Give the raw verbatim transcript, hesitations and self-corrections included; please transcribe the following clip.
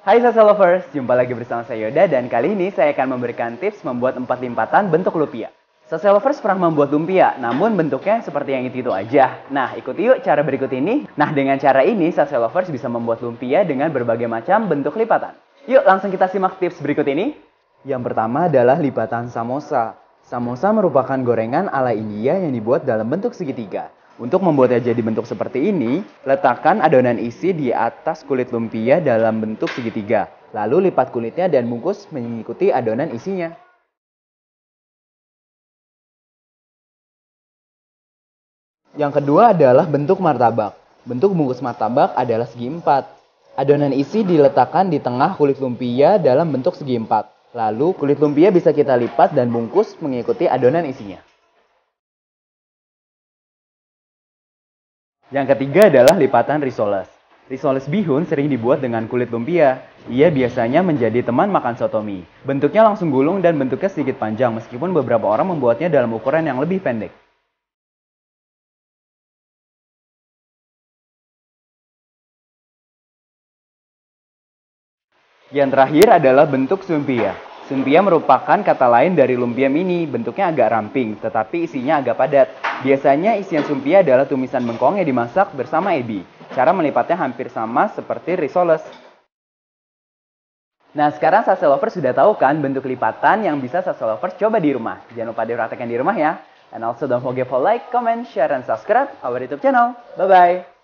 Hai Salsa Lovers, jumpa lagi bersama saya Yoda dan kali ini saya akan memberikan tips membuat empat limpatan bentuk lumpia. Salsa Lovers pernah membuat lumpia, namun bentuknya seperti yang itu-itu aja. Nah, ikuti yuk cara berikut ini. Nah, dengan cara ini Salsa Lovers bisa membuat lumpia dengan berbagai macam bentuk lipatan. Yuk, langsung kita simak tips berikut ini. Yang pertama adalah lipatan samosa. Samosa merupakan gorengan ala India yang dibuat dalam bentuk segitiga. Untuk membuatnya jadi bentuk seperti ini, letakkan adonan isi di atas kulit lumpia dalam bentuk segitiga. Lalu lipat kulitnya dan bungkus mengikuti adonan isinya. Yang kedua adalah bentuk martabak. Bentuk bungkus martabak adalah segi empat. Adonan isi diletakkan di tengah kulit lumpia dalam bentuk segi empat. Lalu kulit lumpia bisa kita lipat dan bungkus mengikuti adonan isinya. Yang ketiga adalah lipatan risoles. Risoles bihun sering dibuat dengan kulit lumpia. Ia biasanya menjadi teman makan soto mie. Bentuknya langsung gulung dan bentuknya sedikit panjang meskipun beberapa orang membuatnya dalam ukuran yang lebih pendek. Yang terakhir adalah bentuk sumpia. Sumpia merupakan kata lain dari lumpia mini, bentuknya agak ramping, tetapi isinya agak padat. Biasanya isian sumpia adalah tumisan bengkong yang dimasak bersama ebi. Cara melipatnya hampir sama seperti risoles. Nah, sekarang Salsa Lovers sudah tahu kan bentuk lipatan yang bisa Salsa Lovers coba di rumah. Jangan lupa dipraktekkan di rumah ya. And also don't forget for like, comment, share, and subscribe our YouTube channel. Bye-bye!